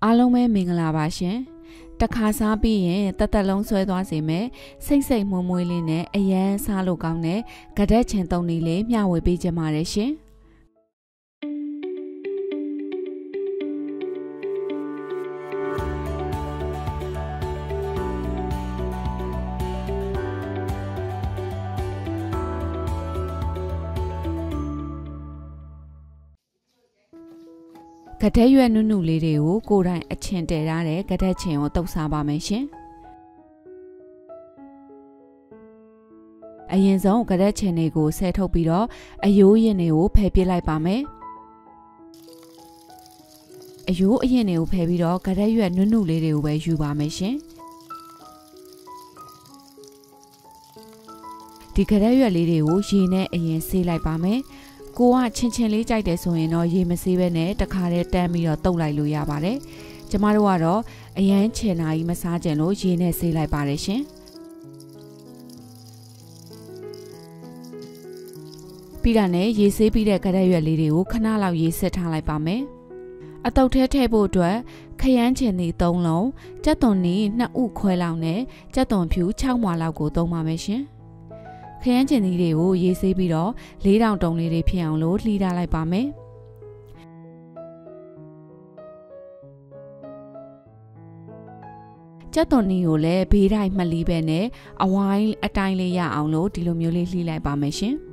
အားလုံးပဲမင်္ဂလာပါရှင်တခါစားပြီးရင်တသက်လုံးဆွဲသွားစေမယ်စိတ်စိတ်မွေ့မွေ့လေးနဲ့အရန်စားလို့ကောင်းတဲ့ကဒက်ချင်တုံးလေးမျှဝေပေးကြပါရရှင်ကတဲ့ရွက်နုနုလေးတွေကိုကိုယ်တိုင်အချင်တည်ထားတဲ့ကတဲ့ချင်ကိုတုပ်စားပါမယ်ရှင်အရင်ဆုံးကတဲ့ချင်တွေကိုဆဲထုတ်ပြီးတော့အယိုးရင်တွေကိုဖယ်ပစ်လိုက်ပါမယ်အယိုးအရင်တွေကိုဖယ်ပြီးတော့ကတဲ့ရွက်နုနုလေးတွေကိုပဲယူပါမယ်ရှင်ဒီကတဲ့ရွက်လေးတွေကိုရေနဲ့အရင်ဆေးလိုက်ပါမယ်ကိုကချင်းလေးကြိုက်တယ်ဆိုရင်တော့ရေမဆေးပဲနဲ့တခါတည်းတန်းပြီးတော့တုပ်လိုက်လို့ရပါတယ်။ကျမတို့ကတော့အရန်ချင်နာကြီးမစားကြလို့ရေနဲ့ဆေးလိုက်ပါတယ်ရှင်။ပြီးတာနဲ့ရေဆေးပြီးတဲ့ကတဲ့ရွက်လေးတွေကိုခဏလောက်ရေစစ်ထားလိုက်ပါမယ်။အတုပ်ထဲထည့်ဖို့အတွက်ခရမ်းချင်သည့်3လုံးကြက်သွန်နီ2ဥခွဲလောက်နဲ့ကြက်သွန်ဖြူ6မွာလောက်ကိုသုံးပါမယ်ရှင်။ခရမ်းချင်သီးတွေကိုရေးဆေးပြီးတော့4000တုံးလေးတွေဖြစ်အောင်လို့လှီးထားလိုက်ပါမယ်ကြက်သွန်နီကိုလည်းဘေးတိုင်းမှတ်လီးပဲနဲ့အဝိုင်းအတိုင်းလေးရအောင်လို့ဒီလိုမျိုးလေးလှီးလိုက်ပါမယ်ရှင်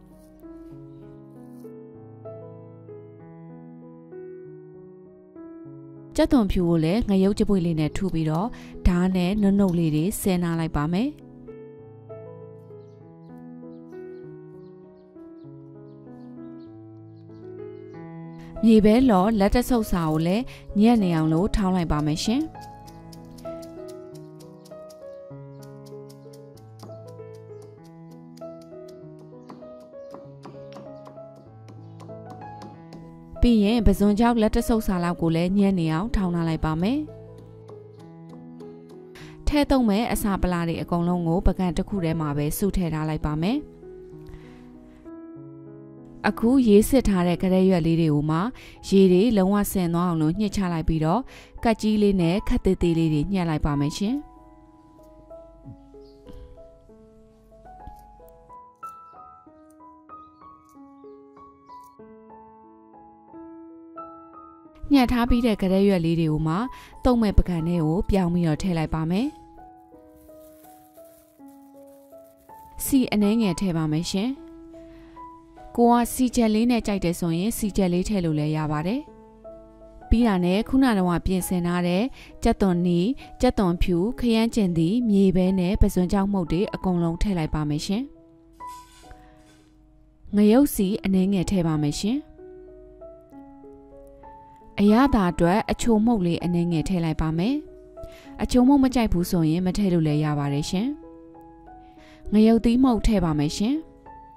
ကြက်သွန်ဖြူကိုလည်းငရုတ်ကြပွေလေးနဲ့ထုပြီးတော့ဓာတ်နဲ့နုတ်လေးတွေဆင်းနာလိုက်ပါမယ်မြေပဲလော်လက်တဆုပ်စာကိုလည်းညက်နေအောင်လို့ထောင်းလိုက်ပါမယ်ရှင်ပြီးရင်ပဇွန်ကြောက်လက်တဆုပ်စာလောက်ကိုလည်းညက်နေအောင်ထောင်းထားလိုက်ပါမယ်ထဲသုံးမဲ့အစာပလာတွေအကုန်လုံးကိုပကံတစ်ခုထဲမှာပဲစုထည့်ထားလိုက်ပါမယ်အခုရေးစစ်ထားတဲ့ကတဲ့ရွက်လေးတွေကိုမှရေတွေလုံးဝဆင်သွားအောင်လို့ညှစ်ချလိုက်ပြီးတော့ကတ်ကြီးလေးနဲ့ခက်သေးသေးလေးတွေညှက်လိုက်ပါမယ်ရှင်ညှက်ထားပြီးတဲ့ကတဲ့ရွက်လေးတွေကိုမှတုံးမဲ့ပကံထဲကိုပြောင်းပြီးတော့ထည့်လိုက်ပါမယ်စီအနှဲငယ်ထည့်ပါမယ်ရှင်ကိုကစီချက်လေးနဲ့ကြိုက်တယ်ဆိုရင်စီချက်လေးထည့်လို့လည်းရပါတယ်။ပြီးတာနဲ့ခုနကတော့ပြင်ဆင်ထားတဲ့ကြက်သွန်နီကြက်သွန်ဖြူခရမ်းကျင်သည့်မြေပဲနဲ့ပဇွန်ကြောက်မှုတ်တွေအကုန်လုံးထည့်လိုက်ပါမယ်ရှင်။ငရုတ်စီအနှဲငယ်ထည့်ပါမယ်ရှင်။အရသာအတွက်အချိုမှုတ်လေးအနှဲငယ်ထည့်လိုက်ပါမယ်။အချိုမှုတ်မကြိုက်ဘူးဆိုရင်မထည့်လို့လည်းရပါတယ်ရှင်။ငရုတ်သီးမှုတ်ထည့်ပါမယ်ရှင်။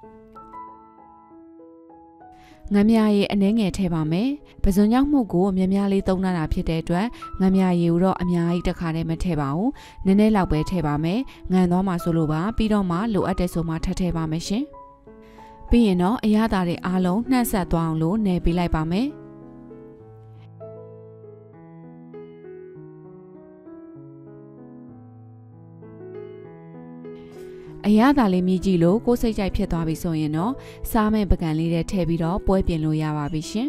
ငမြရည်အနှဲငယ်ထည့်ပါမယ်။ပဇွန်ကြောင့်မှုတ်ကိုမြများလေးသုံးထားတာဖြစ်တဲ့အတွက်ငမြရည်ကိုတော့အများကြီးတစ်ခါတည်းမထည့်ပါဘူး။နည်းနည်းလောက်ပဲထည့်ပါမယ်။ငံသွားမှဆိုလို့ပါပြီးတော့မှလိုအပ်တဲ့ဆိုမှထပ်ထည့်ပါမယ်ရှင်။ပြီးရင်တော့အရသာတွေအားလုံးနှံ့ဆက်သွားအောင်လို့နယ်ပေးလိုက်ပါမယ်။အရသာလေးမြည်ကြည့်လို့ကိုယ်စိတ်ကြိုက်ဖြစ်သွားပြီဆိုရင်တော့စားမဲ့ပကံလေးတွေထည့်ပြီးတော့ပွဲပြင်လို့ရပါပြီရှင်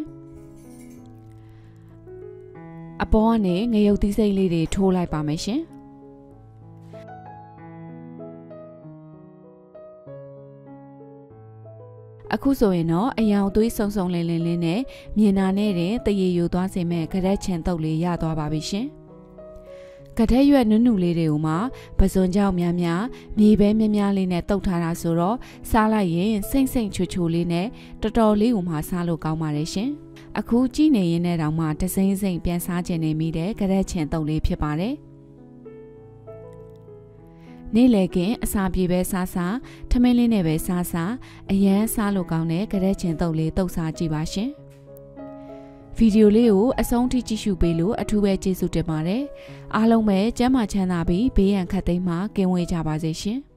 အပေါ်ကနေငရုတ်သီးစိမ့်လေးတွေထိုးလိုက်ပါမယ်ရှင်အခုဆိုရင်တော့အယောင်သွေးစုံစုံလင်းလင်းလေးနဲ့မြင်နာနဲ့တင်တရေယူသွားစေမဲ့ကရက်ချင်တုပ်လေးရသွားပါပြီရှင်ကတဲ့ရွက်နုနုလေးတွေကိုမှပဇွန်ကြောက်များများမြေပဲများလေးနဲ့တုပ်ထားတာဆိုတော့စားလိုက်ရင်စိမ့်စိမ့်ချိုချိုလေးနဲ့တော်တော်လေးကိုမှစားလို့ကောင်းပါတယ်ရှင်အခုကြည့်နေရင်လည်းတောင်မှတစိမ့်စိမ့်ပြန်စားခြင်းနေမိတဲ့ကရက်ချင်တုပ်လေးဖြစ်ပါတယ်နေ့လည်ကအစာပြေပဲစားစားထမင်းလေးနဲ့ပဲစားစားအရန်စားလို့ကောင်းတဲ့ကရက်ချင်တုပ်လေးတုပ်စားကြည့်ပါရှင်ဗီဒီယိုလေးကိုအဆုံးထိကြည့်ရှုပေးလို့အထူးပဲကျေးဇူးတင်ပါတယ်အားလုံးပဲကျန်းမာချမ်းသာပြီးဘေးရန်ခတ်သိမ်းမှကင်းဝေးကြပါစေရှင်